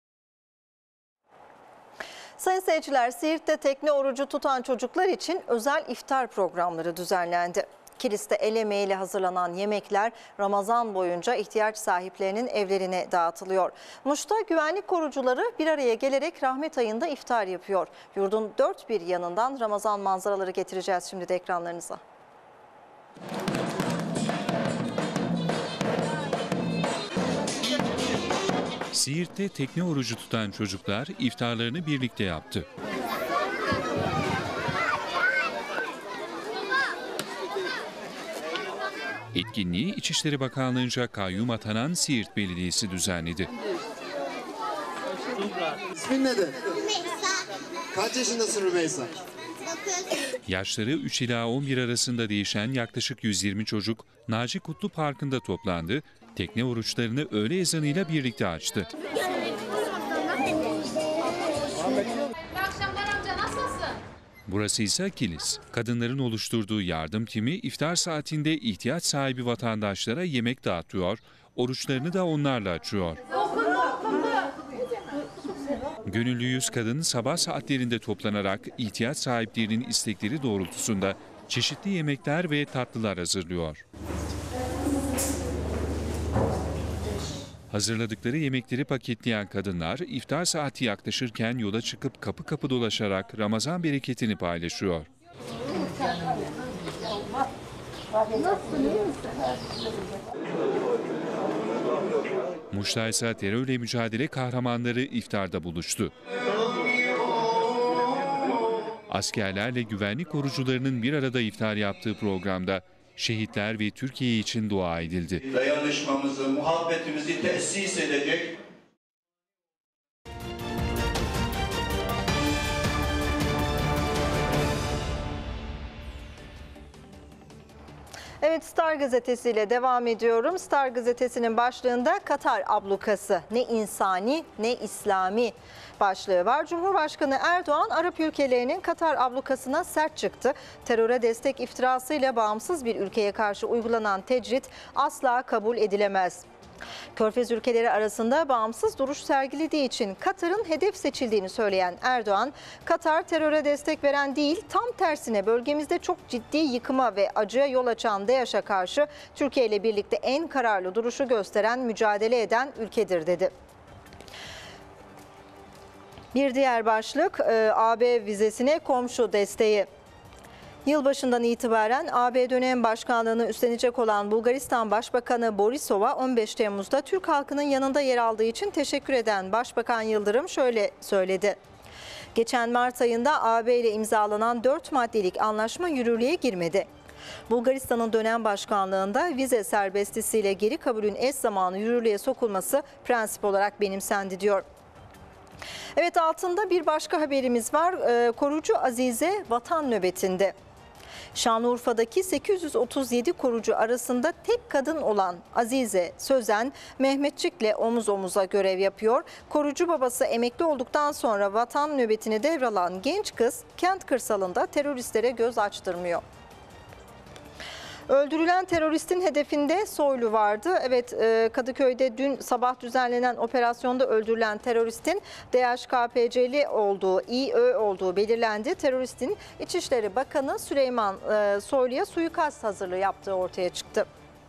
Sayın seyirciler, Siirt'te tekne orucu tutan çocuklar için özel iftar programları düzenlendi. Kilis'te el emeğiyle hazırlanan yemekler Ramazan boyunca ihtiyaç sahiplerinin evlerine dağıtılıyor. Muş'ta güvenlik korucuları bir araya gelerek rahmet ayında iftar yapıyor. Yurdun dört bir yanından Ramazan manzaraları getireceğiz şimdi de ekranlarınıza. Siirt'te tekne orucu tutan çocuklar iftarlarını birlikte yaptı. Etkinliği İçişleri Bakanlığı'nca kayyum atanan Siirt Belediyesi düzenledi. İsmin nedir? Rümeysa. Kaç yaşındasın Rümeysa? Yaşları üç ila on bir arasında değişen yaklaşık yüz yirmi çocuk Naci Kutlu Parkı'nda toplandı. Tekne oruçlarını öğle ezanıyla birlikte açtı. Burası ise Kilis. Kadınların oluşturduğu yardım timi iftar saatinde ihtiyaç sahibi vatandaşlara yemek dağıtıyor, oruçlarını da onlarla açıyor. Gönüllü yüz kadın sabah saatlerinde toplanarak ihtiyaç sahiplerinin istekleri doğrultusunda çeşitli yemekler ve tatlılar hazırlıyor. Hazırladıkları yemekleri paketleyen kadınlar iftar saati yaklaşırken yola çıkıp kapı kapı dolaşarak Ramazan bereketini paylaşıyor. Muş'ta ise terörle mücadele kahramanları iftarda buluştu. Askerlerle güvenlik korucularının bir arada iftar yaptığı programda şehitler ve Türkiye için dua edildi. Dayanışmamızı, muhabbetimizi tesis edecek Evet, Star Gazetesi ile devam ediyorum. Star Gazetesi'nin başlığında Katar ablukası, ne insani ne İslami başlığı var. Cumhurbaşkanı Erdoğan Arap ülkelerinin Katar ablukasına sert çıktı. Teröre destek iftirasıyla bağımsız bir ülkeye karşı uygulanan tecrit asla kabul edilemez. Körfez ülkeleri arasında bağımsız duruş sergilediği için Katar'ın hedef seçildiğini söyleyen Erdoğan, Katar teröre destek veren değil, tam tersine bölgemizde çok ciddi yıkıma ve acıya yol açan DAEŞ'e karşı Türkiye ile birlikte en kararlı duruşu gösteren, mücadele eden ülkedir dedi. Bir diğer başlık A B vizesine komşu desteği. Yılbaşından itibaren A B dönem başkanlığını üstlenecek olan Bulgaristan Başbakanı Borisov'a on beş Temmuz'da Türk halkının yanında yer aldığı için teşekkür eden Başbakan Yıldırım şöyle söyledi. Geçen Mart ayında A B ile imzalanan dört maddelik anlaşma yürürlüğe girmedi. Bulgaristan'ın dönem başkanlığında vize serbestisiyle geri kabulün eş zamanlı yürürlüğe sokulması prensip olarak benimsendi diyor. Evet, altında bir başka haberimiz var. Ee, korucu Azize vatan nöbetinde. Şanlıurfa'daki sekiz yüz otuz yedi korucu arasında tek kadın olan Azize Sözen, Mehmetçik'le omuz omuza görev yapıyor. Korucu babası emekli olduktan sonra vatan nöbetini devralan genç kız kent kırsalında teröristlere göz açtırmıyor. Öldürülen teröristin hedefinde Soylu vardı. Evet, Kadıköy'de dün sabah düzenlenen operasyonda öldürülen teröristin D H K P C'li olduğu, İÖ olduğu belirlendi. Teröristin İçişleri Bakanı Süleyman Soylu'ya suikast hazırlığı yaptığı ortaya çıktı.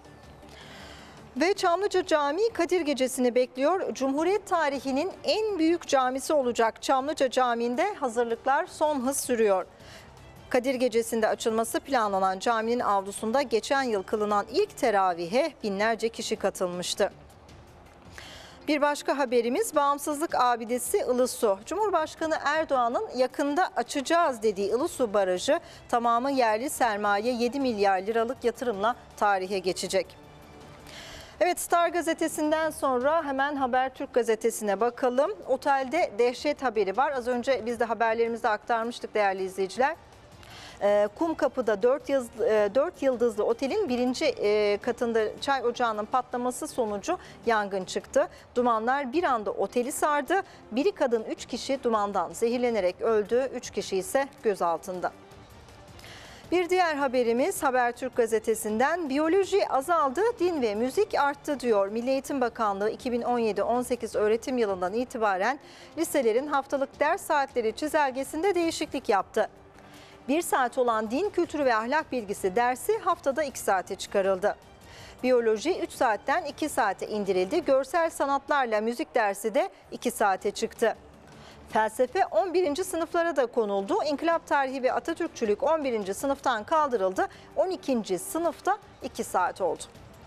Ve Çamlıca Camii Kadir Gecesi'ni bekliyor. Cumhuriyet tarihinin en büyük camisi olacak Çamlıca Camii'nde hazırlıklar son hız sürüyor. Kadir Gecesi'nde açılması planlanan caminin avlusunda geçen yıl kılınan ilk teravihe binlerce kişi katılmıştı. Bir başka haberimiz Bağımsızlık Abidesi Ilısu. Cumhurbaşkanı Erdoğan'ın yakında açacağız dediği Ilısu Barajı tamamı yerli sermaye yedi milyar liralık yatırımla tarihe geçecek. Evet, Star gazetesinden sonra hemen Habertürk gazetesine bakalım. Otelde dehşet haberi var. Az önce biz de haberlerimizde aktarmıştık değerli izleyiciler. Kumkapı'da dört yıldızlı otelin birinci katında çay ocağının patlaması sonucu yangın çıktı. Dumanlar bir anda oteli sardı. Biri kadın, üç kişi dumandan zehirlenerek öldü. üç kişi ise gözaltında. Bir diğer haberimiz Habertürk gazetesinden biyoloji azaldı, din ve müzik arttı diyor. Milli Eğitim Bakanlığı iki bin on yedi on sekiz öğretim yılından itibaren liselerin haftalık ders saatleri çizelgesinde değişiklik yaptı. Bir saat olan din, kültürü ve ahlak bilgisi dersi haftada iki saate çıkarıldı. Biyoloji üç saatten iki saate indirildi. Görsel sanatlarla müzik dersi de iki saate çıktı. Felsefe on birinci sınıflara da konuldu. İnkılap tarihi ve Atatürkçülük on birinci sınıftan kaldırıldı. on ikinci sınıfta iki saat oldu.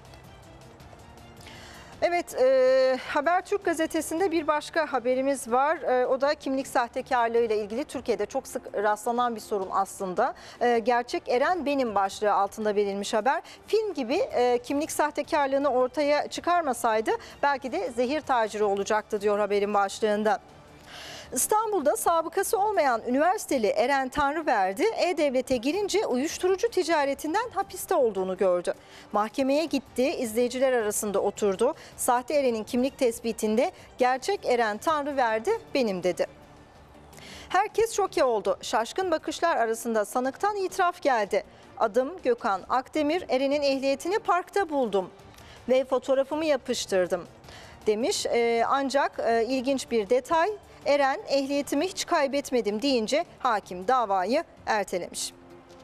Evet, e, Habertürk gazetesinde bir başka haberimiz var. E, o da kimlik sahtekarlığı ile ilgili Türkiye'de çok sık rastlanan bir sorun aslında. E, Gerçek Eren Benim başlığı altında verilmiş haber. Film gibi e, kimlik sahtekarlığını ortaya çıkarmasaydı belki de zehir taciri olacaktı diyor haberin başlığında. İstanbul'da sabıkası olmayan üniversiteli Eren Tanrıverdi E-Devlet'e girince uyuşturucu ticaretinden hapiste olduğunu gördü. Mahkemeye gitti, izleyiciler arasında oturdu. Sahte Eren'in kimlik tespitinde gerçek Eren Tanrıverdi benim dedi. Herkes şoke oldu. Şaşkın bakışlar arasında sanıktan itiraf geldi. Adım Gökhan Akdemir, Eren'in ehliyetini parkta buldum ve fotoğrafımı yapıştırdım demiş. Ee, ancak e, ilginç bir detay, Eren ehliyetimi hiç kaybetmedim deyince hakim davayı ertelemiş.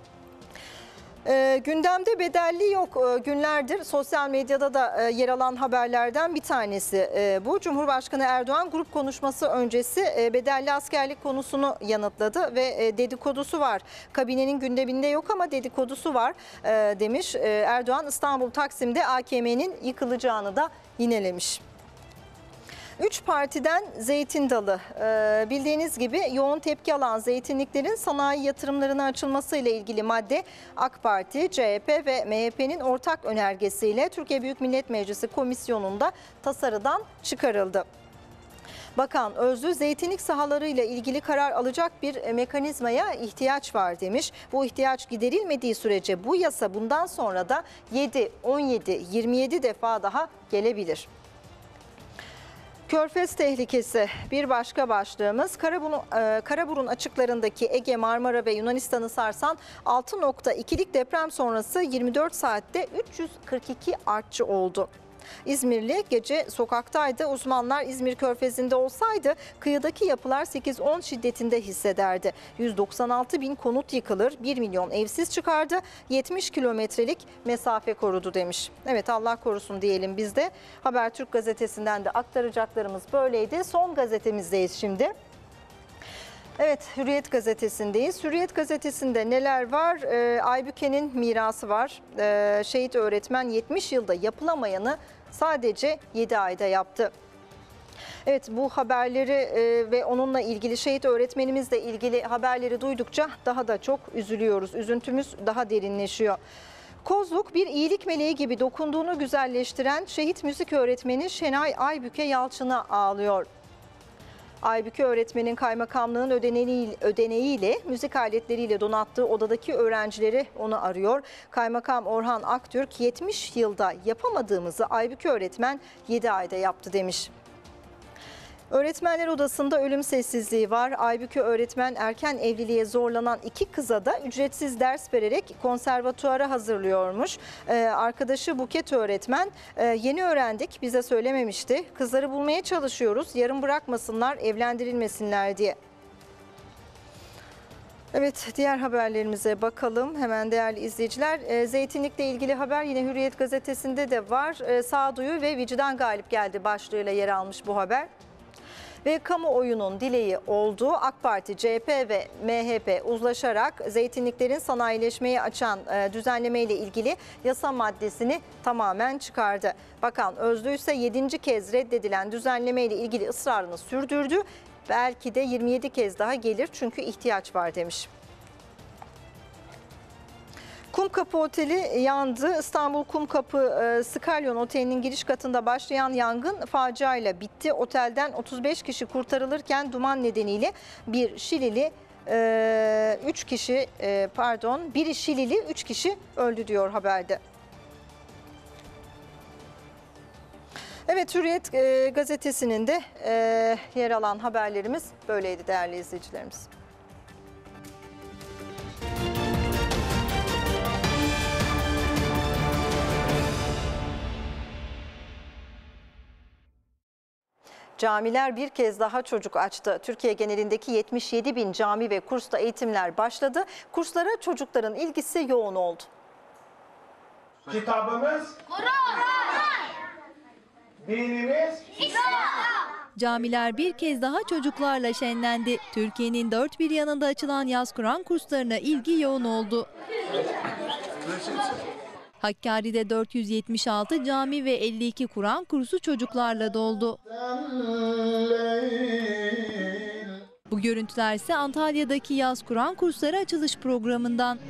E, gündemde bedelli yok e, günlerdir sosyal medyada da e, yer alan haberlerden bir tanesi e, bu. Cumhurbaşkanı Erdoğan grup konuşması öncesi e, bedelli askerlik konusunu yanıtladı ve e, dedikodusu var. Kabinenin gündeminde yok ama dedikodusu var e, demiş. E, Erdoğan İstanbul Taksim'de A K M'nin yıkılacağını da yinelemiş. Üç partiden zeytin dalı. Ee, bildiğiniz gibi yoğun tepki alan zeytinliklerin sanayi yatırımlarına açılmasıyla ilgili madde AK Parti, C H P ve M H P'nin ortak önergesiyle Türkiye Büyük Millet Meclisi Komisyonu'nda tasarıdan çıkarıldı. Bakan Özlü, zeytinlik sahalarıyla ilgili karar alacak bir mekanizmaya ihtiyaç var demiş. Bu ihtiyaç giderilmediği sürece bu yasa bundan sonra da yedi, on yedi, yirmi yedi defa daha gelebilir. Körfez tehlikesi bir başka başlığımız. Karaburun, e, Karaburun açıklarındaki Ege, Marmara ve Yunanistan'ı sarsan altı nokta ikilik deprem sonrası yirmi dört saatte üç yüz kırk iki artçı oldu. İzmirli gece sokaktaydı. Uzmanlar İzmir Körfezi'nde olsaydı kıyıdaki yapılar sekiz on şiddetinde hissederdi. yüz doksan altı bin konut yıkılır, bir milyon evsiz çıkardı, yetmiş kilometrelik mesafe korudu demiş. Evet, Allah korusun diyelim biz de. Habertürk gazetesinden de aktaracaklarımız böyleydi. Son gazetemizdeyiz şimdi. Evet, Hürriyet gazetesindeyiz. Hürriyet gazetesinde neler var? Ee, Aybüke'nin mirası var. Ee, şehit öğretmen yetmiş yılda yapılamayanı sadece yedi ayda yaptı. Evet, bu haberleri e, ve onunla ilgili, şehit öğretmenimizle ilgili haberleri duydukça daha da çok üzülüyoruz. Üzüntümüz daha derinleşiyor. Kozluk bir iyilik meleği gibi dokunduğunu güzelleştiren şehit müzik öğretmeni Şenay Aybüke Yalçın'a ağlıyor. Aybüke öğretmenin kaymakamlığın ödeneği, ödeneğiyle müzik aletleriyle donattığı odadaki öğrencileri onu arıyor. Kaymakam Orhan Aktürk yetmiş yılda yapamadığımızı Aybüke öğretmen yedi ayda yaptı demiş. Öğretmenler odasında ölüm sessizliği var. Aybüke öğretmen erken evliliğe zorlanan iki kıza da ücretsiz ders vererek konservatuara hazırlıyormuş. Ee, arkadaşı Buket öğretmen e, yeni öğrendik, bize söylememişti. Kızları bulmaya çalışıyoruz, yarım bırakmasınlar, evlendirilmesinler diye. Evet, diğer haberlerimize bakalım hemen değerli izleyiciler. E, Zeytinlik'le ilgili haber yine Hürriyet gazetesinde de var. E, sağduyu ve vicdan galip geldi başlığıyla yer almış bu haber. Ve kamuoyunun dileği olduğu AK Parti, C H P ve M H P uzlaşarak zeytinliklerin sanayileşmeyi açan düzenleme ile ilgili yasa maddesini tamamen çıkardı. Bakan Özlü ise yedinci kez reddedilen düzenleme ile ilgili ısrarını sürdürdü. Belki de yirmi yedi kez daha gelir çünkü ihtiyaç var demiş. Kumkapı Oteli yandı. İstanbul Kumkapı e, Skalyon Oteli'nin giriş katında başlayan yangın faciayla bitti. Otelden otuz beş kişi kurtarılırken duman nedeniyle bir Şilili e, üç kişi e, pardon bir Şilili üç kişi öldü diyor haberde. Evet, Hürriyet e, gazetesinin de e, yer alan haberlerimiz böyleydi değerli izleyicilerimiz. Camiler bir kez daha çocuk açtı. Türkiye genelindeki yetmiş yedi bin cami ve kursta eğitimler başladı. Kurslara çocukların ilgisi yoğun oldu. Kitabımız Kur'an, dinimiz İslam. Camiler bir kez daha çocuklarla şenlendi. Türkiye'nin dört bir yanında açılan yaz Kur'an kurslarına ilgi yoğun oldu. Hakkari'de dört yüz yetmiş altı cami ve elli iki Kur'an kursu çocuklarla doldu. Bu görüntüler ise Antalya'daki yaz Kur'an kursları açılış programından.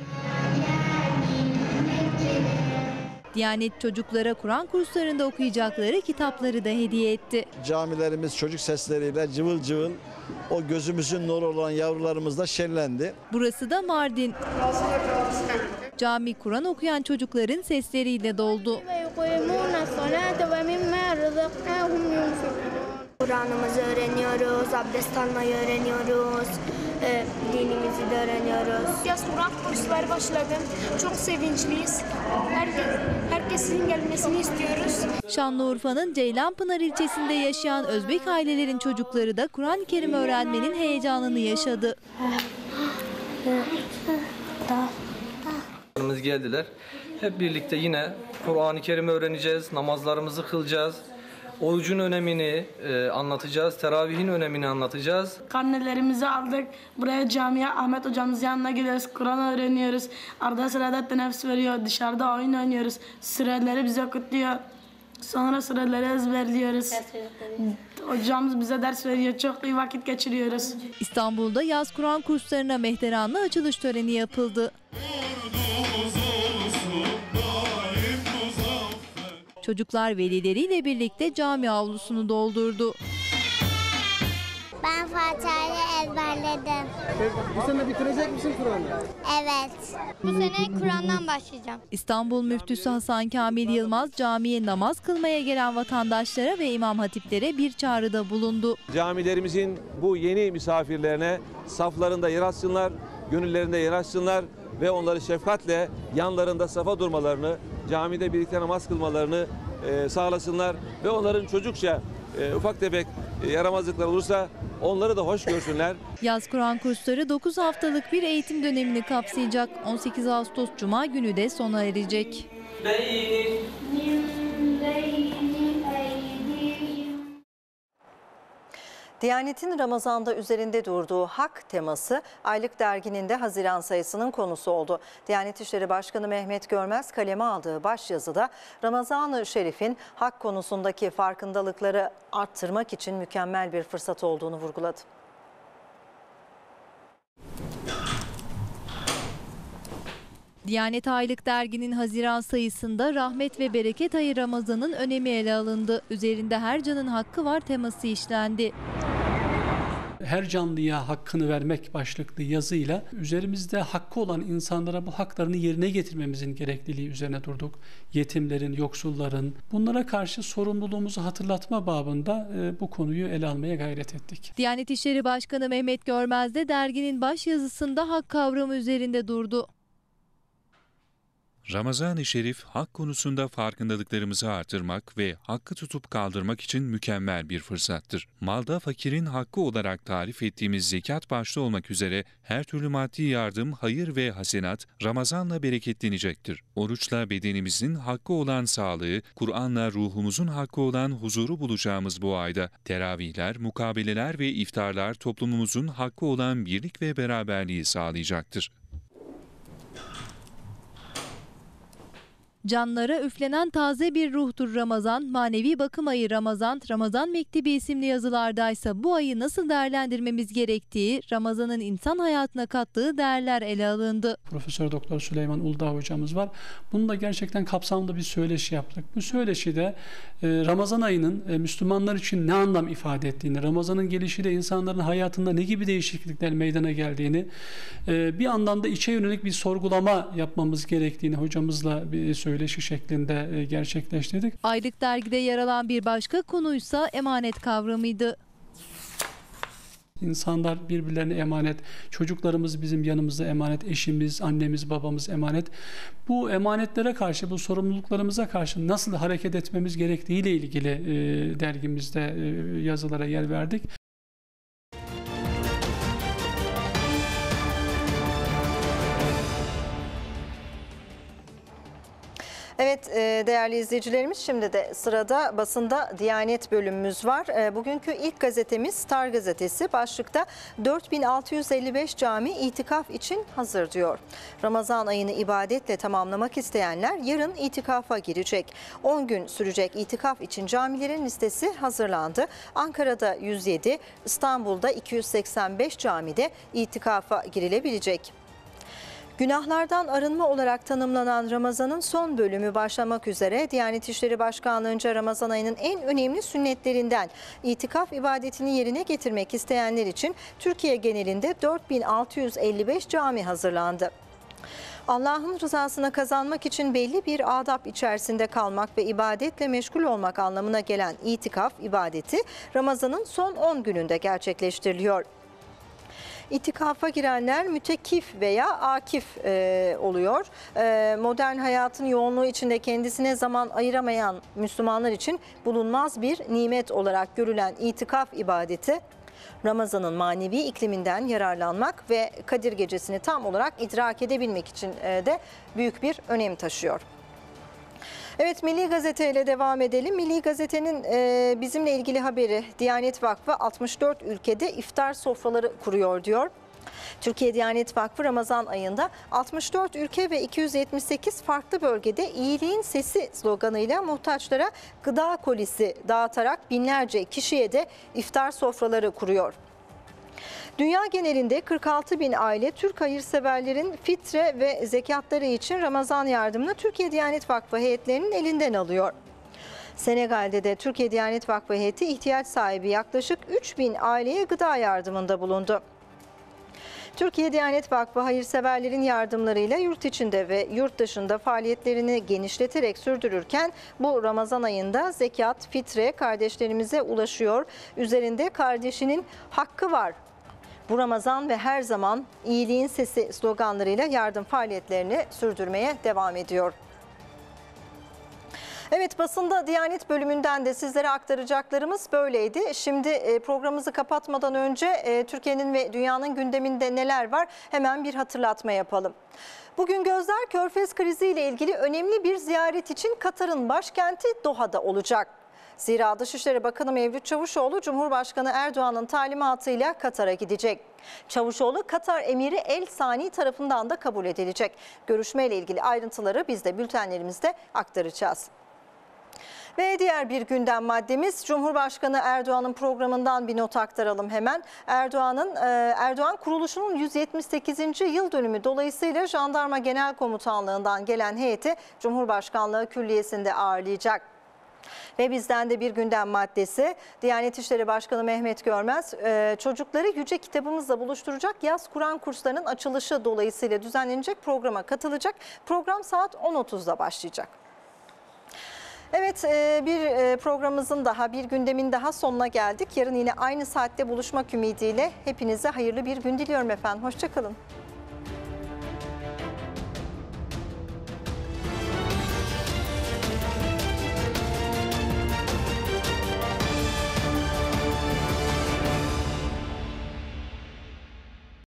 Diyanet çocuklara Kur'an kurslarında okuyacakları kitapları da hediye etti. Camilerimiz çocuk sesleriyle cıvıl cıvıl o gözümüzün nuru olan yavrularımızla şenlendi. Burası da Mardin. Cami Kur'an okuyan çocukların sesleriyle doldu. Kur'an'ımızı öğreniyoruz, abdest almayı öğreniyoruz, e, dinimizi de öğreniyoruz. Yaz Kur'an kursları başladı. Çok sevinçliyiz. Herkes, herkesin gelmesini istiyoruz. Şanlıurfa'nın Ceylanpınar ilçesinde yaşayan Özbek ailelerin çocukları da Kur'an-ı Kerim öğrenmenin heyecanını yaşadı. Geldiler. Hep birlikte yine Kur'an-ı Kerim öğreneceğiz, namazlarımızı kılacağız. Orucun önemini e, anlatacağız, teravihin önemini anlatacağız. Karnelerimizi aldık. Buraya camiye Ahmet hocamızın yanına gidiyoruz. Kur'an öğreniyoruz. Arada sırada teneffüs veriyor. Dışarıda oyun oynuyoruz. Süreleri bize kutluyor. Sonra süreleri ezberliyoruz. Hocamız bize ders veriyor. Çok iyi vakit geçiriyoruz. İstanbul'da yaz Kur'an kurslarına mehteranlı açılış töreni yapıldı. Çocuklar velileriyle birlikte cami avlusunu doldurdu. Ben Fatiha'yı ezberledim. Bu sene bitirecek misin Kur'an'ı? Evet. Bu sene Kur'an'dan başlayacağım. İstanbul Müftüsü Hasan Kamil Yılmaz camiye namaz kılmaya gelen vatandaşlara ve imam hatiplere bir çağrıda bulundu. Camilerimizin bu yeni misafirlerine saflarında yer açsınlar, gönüllerinde yer açsınlar ve onları şefkatle yanlarında safa durmalarını, camide birlikte namaz kılmalarını e, sağlasınlar ve onların çocukça e, ufak tefek e, yaramazlıklar olursa onları da hoş görsünler. Yaz Kur'an kursları dokuz haftalık bir eğitim dönemini kapsayacak. on sekiz Ağustos Cuma günü de sona erecek. Diyanet'in Ramazan'da üzerinde durduğu hak teması aylık derginin de Haziran sayısının konusu oldu. Diyanet İşleri Başkanı Mehmet Görmez kaleme aldığı başyazıda Ramazan-ı Şerif'in hak konusundaki farkındalıkları arttırmak için mükemmel bir fırsat olduğunu vurguladı. Diyanet Aylık Dergi'nin Haziran sayısında rahmet ve bereket ayı Ramazan'ın önemi ele alındı. Üzerinde her canın hakkı var teması işlendi. Her canlıya hakkını vermek başlıklı yazıyla üzerimizde hakkı olan insanlara bu haklarını yerine getirmemizin gerekliliği üzerine durduk. Yetimlerin, yoksulların, bunlara karşı sorumluluğumuzu hatırlatma babında bu konuyu ele almaya gayret ettik. Diyanet İşleri Başkanı Mehmet Görmez de derginin baş yazısında hak kavramı üzerinde durdu. Ramazan-ı Şerif, hak konusunda farkındalıklarımızı artırmak ve hakkı tutup kaldırmak için mükemmel bir fırsattır. Malda fakirin hakkı olarak tarif ettiğimiz zekat başta olmak üzere her türlü maddi yardım, hayır ve hasenat Ramazan'la bereketlenecektir. Oruçla bedenimizin hakkı olan sağlığı, Kur'an'la ruhumuzun hakkı olan huzuru bulacağımız bu ayda teravihler, mukabeleler ve iftarlar toplumumuzun hakkı olan birlik ve beraberliği sağlayacaktır. Canlara üflenen taze bir ruhtur Ramazan, manevi bakım ayı Ramazan, Ramazan Mektebi isimli yazılardaysa bu ayı nasıl değerlendirmemiz gerektiği, Ramazan'ın insan hayatına kattığı değerler ele alındı. Profesör Doktor Süleyman Uludağ hocamız var. Bununla gerçekten kapsamlı bir söyleşi yaptık. Bu söyleşide e, Ramazan ayının e, Müslümanlar için ne anlam ifade ettiğini, Ramazan'ın gelişiyle insanların hayatında ne gibi değişiklikler meydana geldiğini, e, bir anlamda içe yönelik bir sorgulama yapmamız gerektiğini hocamızla bir söyleşi şeklinde gerçekleştirdik. Aylık dergide yer alan bir başka konuysa emanet kavramıydı. İnsanlar birbirlerine emanet, çocuklarımız bizim yanımızda emanet, eşimiz, annemiz, babamız emanet. Bu emanetlere karşı, bu sorumluluklarımıza karşı nasıl hareket etmemiz gerektiğiyle ilgili e, dergimizde e, yazılara yer verdik. Evet değerli izleyicilerimiz, şimdi de sırada basında Diyanet bölümümüz var. Bugünkü ilk gazetemiz Star Gazetesi. Başlıkta dört bin altı yüz elli beş cami itikaf için hazır diyor. Ramazan ayını ibadetle tamamlamak isteyenler yarın itikafa girecek. on gün sürecek itikaf için camilerin listesi hazırlandı. Ankara'da yüz yedi, İstanbul'da iki yüz seksen beş camide itikafa girilebilecek. Günahlardan arınma olarak tanımlanan Ramazan'ın son bölümü başlamak üzere. Diyanet İşleri Başkanlığı'nca Ramazan ayının en önemli sünnetlerinden itikaf ibadetini yerine getirmek isteyenler için Türkiye genelinde dört bin altı yüz elli beş cami hazırlandı. Allah'ın rızasını kazanmak için belli bir adab içerisinde kalmak ve ibadetle meşgul olmak anlamına gelen itikaf ibadeti Ramazan'ın son on gününde gerçekleştiriliyor. İtikafa girenler mütekif veya akif e, oluyor. E, modern hayatın yoğunluğu içinde kendisine zaman ayıramayan Müslümanlar için bulunmaz bir nimet olarak görülen itikaf ibadeti, Ramazan'ın manevi ikliminden yararlanmak ve Kadir Gecesi'ni tam olarak idrak edebilmek için e, de büyük bir önem taşıyor. Evet, Milli Gazete ile devam edelim. Milli Gazete'nin e, bizimle ilgili haberi, Diyanet Vakfı altmış dört ülkede iftar sofraları kuruyor diyor. Türkiye Diyanet Vakfı Ramazan ayında altmış dört ülke ve iki yüz yetmiş sekiz farklı bölgede iyiliğin sesi sloganıyla muhtaçlara gıda kolisi dağıtarak binlerce kişiye de iftar sofraları kuruyor. Dünya genelinde kırk altı bin aile Türk hayırseverlerin fitre ve zekatları için Ramazan yardımını Türkiye Diyanet Vakfı heyetlerinin elinden alıyor. Senegal'de de Türkiye Diyanet Vakfı heyeti ihtiyaç sahibi yaklaşık üç bin aileye gıda yardımında bulundu. Türkiye Diyanet Vakfı hayırseverlerin yardımlarıyla yurt içinde ve yurt dışında faaliyetlerini genişleterek sürdürürken bu Ramazan ayında zekat, fitre kardeşlerimize ulaşıyor. Üzerinde kardeşinin hakkı var. Bu Ramazan ve her zaman iyiliğin sesi sloganlarıyla yardım faaliyetlerini sürdürmeye devam ediyor. Evet, basında Diyanet bölümünden de sizlere aktaracaklarımız böyleydi. Şimdi programımızı kapatmadan önce Türkiye'nin ve dünyanın gündeminde neler var hemen bir hatırlatma yapalım. Bugün gözler Körfez kriziyle ilgili önemli bir ziyaret için Katar'ın başkenti Doha'da olacak. Zira Dışişleri Bakanı Mevlüt Çavuşoğlu, Cumhurbaşkanı Erdoğan'ın talimatıyla Katar'a gidecek. Çavuşoğlu, Katar Emiri El Sani tarafından da kabul edilecek. Görüşmeyle ilgili ayrıntıları biz de bültenlerimizde aktaracağız. Ve diğer bir gündem maddemiz, Cumhurbaşkanı Erdoğan'ın programından bir not aktaralım hemen. Erdoğan'ın Erdoğan kuruluşunun yüz yetmiş sekizinci yıl dönümü dolayısıyla Jandarma Genel Komutanlığı'ndan gelen heyeti Cumhurbaşkanlığı Külliyesi'nde ağırlayacak. Ve bizden de bir gündem maddesi. Diyanet İşleri Başkanı Mehmet Görmez çocukları Yüce Kitabımızla buluşturacak yaz Kur'an kurslarının açılışı dolayısıyla düzenlenecek programa katılacak. Program saat on otuzda başlayacak. Evet, bir programımızın daha, bir gündemin daha sonuna geldik. Yarın yine aynı saatte buluşmak ümidiyle hepinize hayırlı bir gün diliyorum efendim. Hoşça kalın.